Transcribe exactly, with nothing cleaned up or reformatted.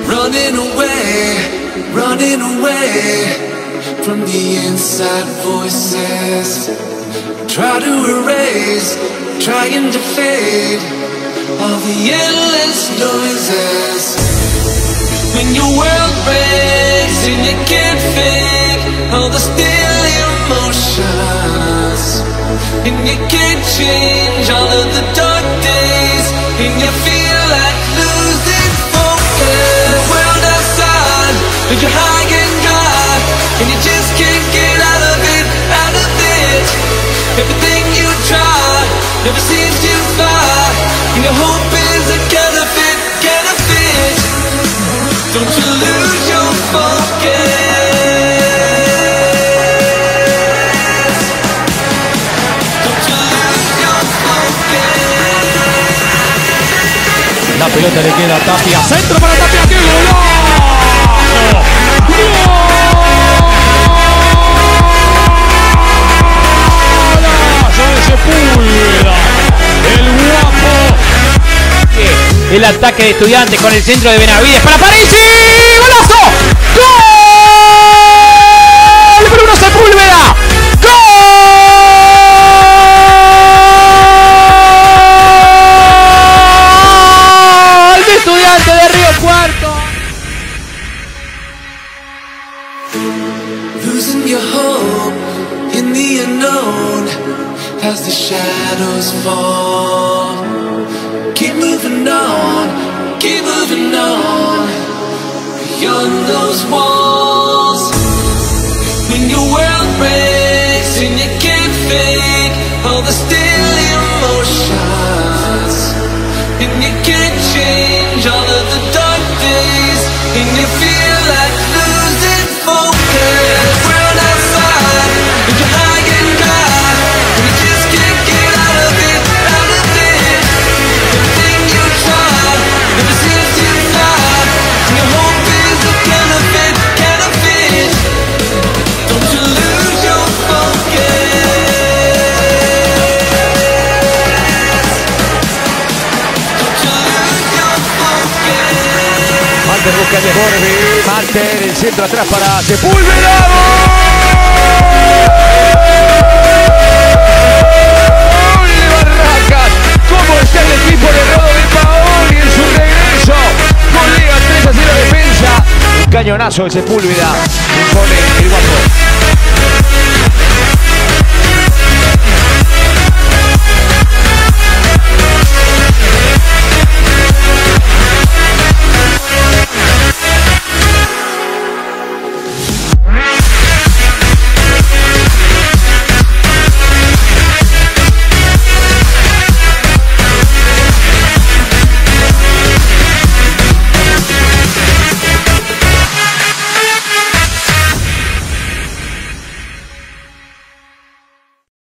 running away, running away from the inside voices. Try to erase, trying to fade all the endless noises. When your world breaks and you can't fake all the still emotions, and you can't change all of the dark days, and you feel like losing focus. The world outside, and you're high and dry, and you just can't get out of it, out of it. Everything you try never seems to fly, and your hope is a counterfeit, counterfeit. Don't you lose your focus. La pelota le queda a Tapia. Centro para Tapia. ¡Qué golazo! ¡Golazo de Sepúlveda! El guapo. El ataque de Estudiantes con el centro de Benavides para Parisi. ¡Golazo! ¡Gol! ¡Bruno Sepúlveda! De Río Cuarto. Losing your hope in the unknown as the shadows fall. Keep moving on, keep moving on beyond those walls. When your world breaks and you can't fake all the still emotions, and you can't change all of the dark days, and you feel like losing focus. World outside, and you're high and dry, and you just can't get out of it, out of it. Everything you try never seems to fly, and your hope is a counterfeit, counterfeit. Don't you lose your focus. Marter busca de Borbi. Marter, el centro atrás para Sepúlveda. ¡Gol de Barracas! ¿Cómo está el equipo de Rodo de Paolo en su regreso? Golea tres a cero defensa. Un cañonazo de Sepúlveda. Impone